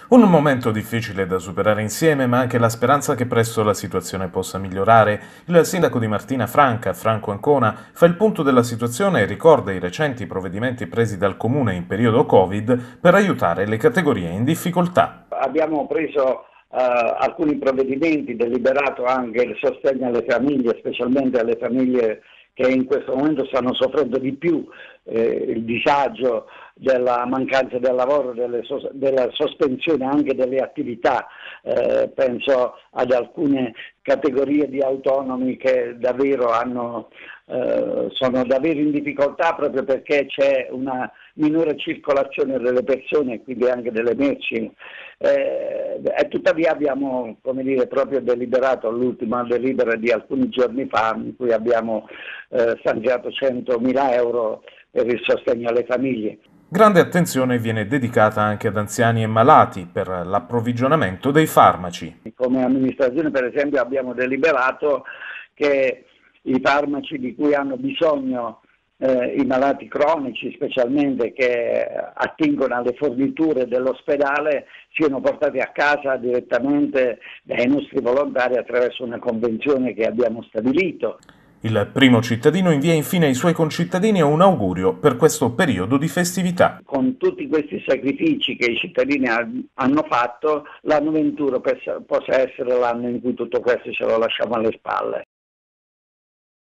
Un momento difficile da superare insieme, ma anche la speranza che presto la situazione possa migliorare. Il sindaco di Martina Franca, Franco Ancona, fa il punto della situazione e ricorda i recenti provvedimenti presi dal comune in periodo Covid per aiutare le categorie in difficoltà. Abbiamo preso alcuni provvedimenti, deliberato anche il sostegno alle famiglie, specialmente alle famiglie che in questo momento stanno soffrendo di più il disagio della mancanza del lavoro, della sospensione anche delle attività. Penso ad alcune categorie di autonomi che davvero sono davvero in difficoltà proprio perché c'è una minore circolazione delle persone e quindi anche delle merci. E tuttavia abbiamo, come dire, proprio deliberato l'ultima delibera di alcuni giorni fa in cui abbiamo stanziato 100.000 euro per il sostegno alle famiglie. Grande attenzione viene dedicata anche ad anziani e malati per l'approvvigionamento dei farmaci. Come amministrazione, per esempio, abbiamo deliberato che i farmaci di cui hanno bisogno i malati cronici, specialmente che attingono alle forniture dell'ospedale, siano portati a casa direttamente dai nostri volontari attraverso una convenzione che abbiamo stabilito. Il primo cittadino invia infine ai suoi concittadini un augurio per questo periodo di festività. Con tutti questi sacrifici che i cittadini hanno fatto, l'anno 21 possa essere l'anno in cui tutto questo ce lo lasciamo alle spalle.